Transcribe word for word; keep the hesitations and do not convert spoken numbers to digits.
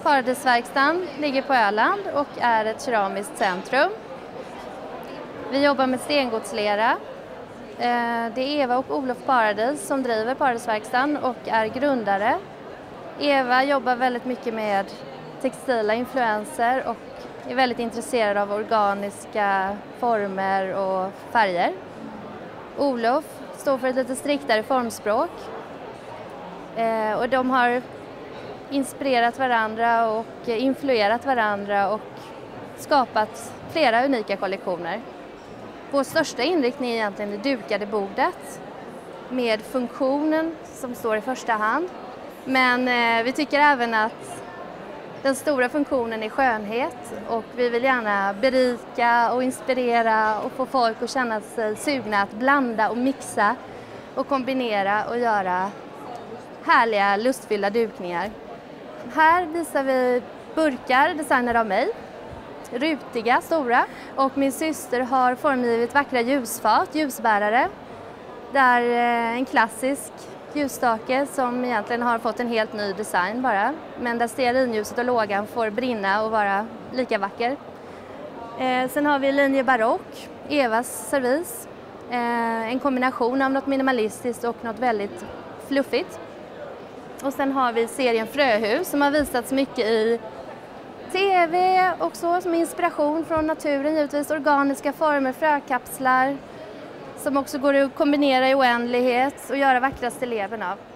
Paradisverkstan ligger på Öland och är ett keramiskt centrum. Vi jobbar med stengodslera. Det är Eva och Olof Paradis som driver Paradisverkstan och är grundare. Eva jobbar väldigt mycket med textila influenser och är väldigt intresserad av organiska former och färger. Olof står för ett lite striktare formspråk. Och de har inspirerat varandra och influerat varandra och skapat flera unika kollektioner. Vår största inriktning är egentligen det dukade bordet med funktionen som står i första hand. Men eh, vi tycker även att den stora funktionen är skönhet och vi vill gärna berika och inspirera och få folk att känna sig sugna att blanda och mixa och kombinera och göra härliga, lustfyllda dukningar. Här visar vi burkar designade av mig, rutiga, stora, och min syster har formgivit vackra ljusfat, ljusbärare, där en klassisk ljusstake som egentligen har fått en helt ny design bara, men där stearinljuset och lågan får brinna och vara lika vacker. Eh, sen har vi linje barock, Evas servis, eh, en kombination av något minimalistiskt och något väldigt fluffigt. Och sen har vi serien Fröhus som har visats mycket i tv och så, som inspiration från naturen, givetvis organiska former, frökapslar som också går att kombinera i oändlighet och göra vackra stilleven av.